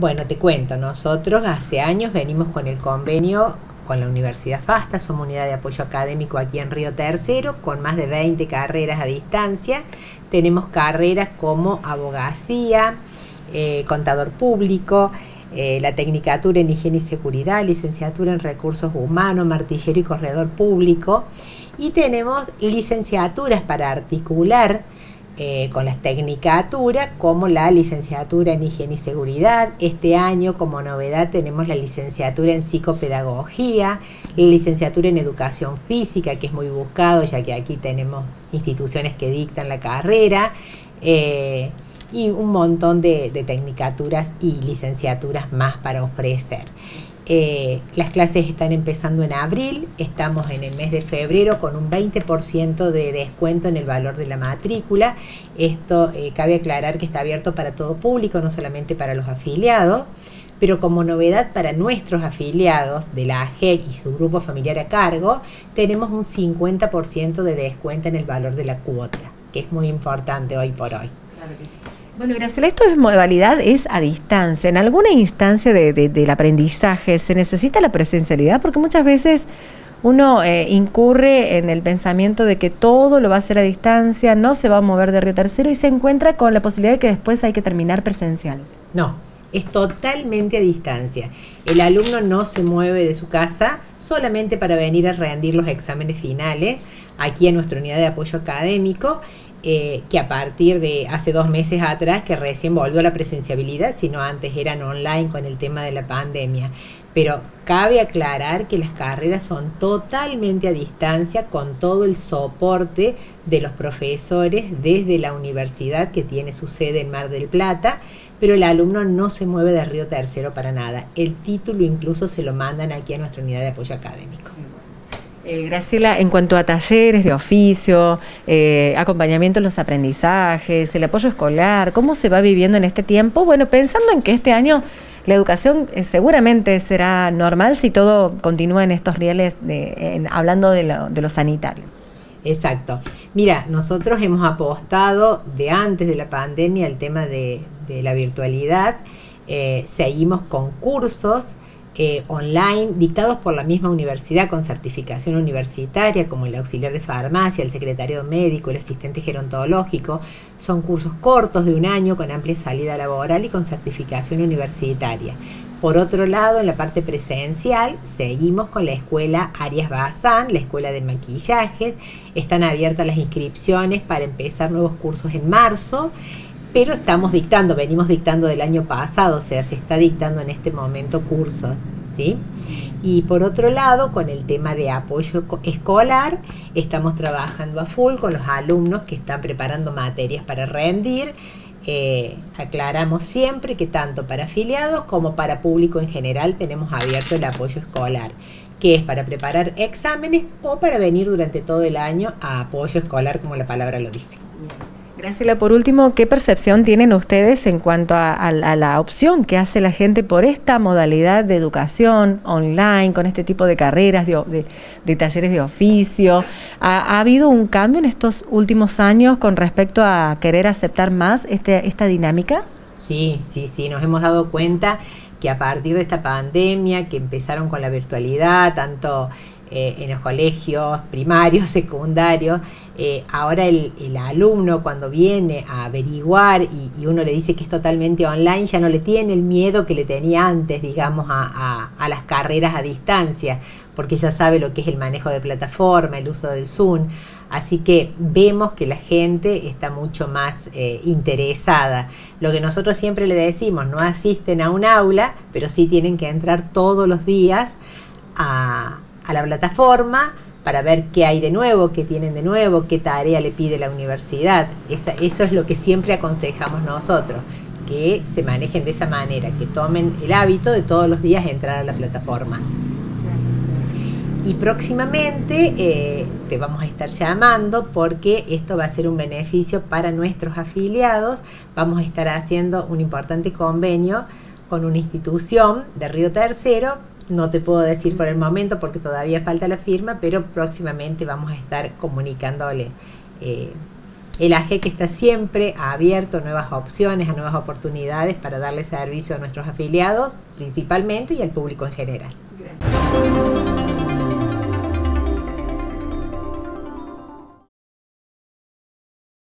Bueno, te cuento, nosotros hace años venimos con el convenio con la Universidad FASTA, somos unidad de apoyo académico aquí en Río Tercero, con más de 20 carreras a distancia. Tenemos carreras como abogacía, contador público, la tecnicatura en higiene y seguridad, licenciatura en recursos humanos, martillero y corredor público. Y tenemos licenciaturas para articular con las tecnicaturas, como la licenciatura en higiene y seguridad. Este año, como novedad, tenemos la licenciatura en psicopedagogía, la licenciatura en educación física, que es muy buscado, ya que aquí tenemos instituciones que dictan la carrera, y un montón de tecnicaturas y licenciaturas más para ofrecer. Las clases están empezando en abril, estamos en el mes de febrero con un 20% de descuento en el valor de la matrícula. Esto cabe aclarar que está abierto para todo público, no solamente para los afiliados, pero como novedad para nuestros afiliados de la AGEC y su grupo familiar a cargo, tenemos un 50% de descuento en el valor de la cuota, que es muy importante hoy por hoy. Bueno, Graciela, esto es modalidad, es a distancia. ¿En alguna instancia del aprendizaje se necesita la presencialidad? Porque muchas veces uno incurre en el pensamiento de que todo lo va a hacer a distancia, no se va a mover de Río Tercero y se encuentra con la posibilidad de que después hay que terminar presencial. No, es totalmente a distancia. El alumno no se mueve de su casa solamente para venir a rendir los exámenes finales aquí en nuestra unidad de apoyo académico, que a partir de hace 2 meses atrás, que recién volvió a la presenciabilidad, sino antes eran online con el tema de la pandemia. Pero cabe aclarar que las carreras son totalmente a distancia, con todo el soporte de los profesores desde la universidad, que tiene su sede en Mar del Plata, pero el alumno no se mueve de Río Tercero para nada. El título incluso se lo mandan aquí a nuestra unidad de apoyo académico. Graciela, en cuanto a talleres de oficio, acompañamiento en los aprendizajes, el apoyo escolar, ¿cómo se va viviendo en este tiempo? Bueno, pensando en que este año la educación seguramente será normal si todo continúa en estos rieles, hablando de lo sanitario. Exacto. Mira, nosotros hemos apostado de antes de la pandemia al tema de la virtualidad. Seguimos con cursos online dictados por la misma universidad con certificación universitaria, como el auxiliar de farmacia, el secretario médico, el asistente gerontológico. Son cursos cortos de 1 año con amplia salida laboral y con certificación universitaria. Por otro lado, en la parte presencial, seguimos con la escuela Arias Bazán, la escuela de maquillaje. Están abiertas las inscripciones para empezar nuevos cursos en marzo, pero venimos dictando del año pasado, o sea, se está dictando en este momento cursos, ¿sí? Y por otro lado, con el tema de apoyo escolar, estamos trabajando a full con los alumnos que están preparando materias para rendir. Aclaramos siempre que tanto para afiliados como para público en general tenemos abierto el apoyo escolar, que es para preparar exámenes o para venir durante todo el año a apoyo escolar, como la palabra lo dice. Graciela, por último, ¿qué percepción tienen ustedes en cuanto a la opción que hace la gente por esta modalidad de educación online, con este tipo de carreras, de talleres de oficio? ¿Ha habido un cambio en estos últimos años con respecto a querer aceptar más esta dinámica? Sí, nos hemos dado cuenta que a partir de esta pandemia, que empezaron con la virtualidad, tanto en los colegios primarios, secundarios, ahora el alumno, cuando viene a averiguar y uno le dice que es totalmente online, ya no le tiene el miedo que le tenía antes, digamos, a las carreras a distancia, porque ya sabe lo que es el manejo de plataforma, el uso del Zoom. Así que vemos que la gente está mucho más interesada. Lo que nosotros siempre le decimos, no asisten a un aula, pero sí tienen que entrar todos los días a la plataforma para ver qué hay de nuevo, qué tienen de nuevo, qué tarea le pide la universidad. Eso es lo que siempre aconsejamos nosotros, que se manejen de esa manera, que tomen el hábito de todos los días entrar a la plataforma. Y próximamente te vamos a estar llamando, porque esto va a ser un beneficio para nuestros afiliados. Vamos a estar haciendo un importante convenio con una institución de Río Tercero. No te puedo decir por el momento porque todavía falta la firma, pero próximamente vamos a estar comunicándole El AGEC está siempre abierto a nuevas opciones, a nuevas oportunidades para darle servicio a nuestros afiliados principalmente y al público en general.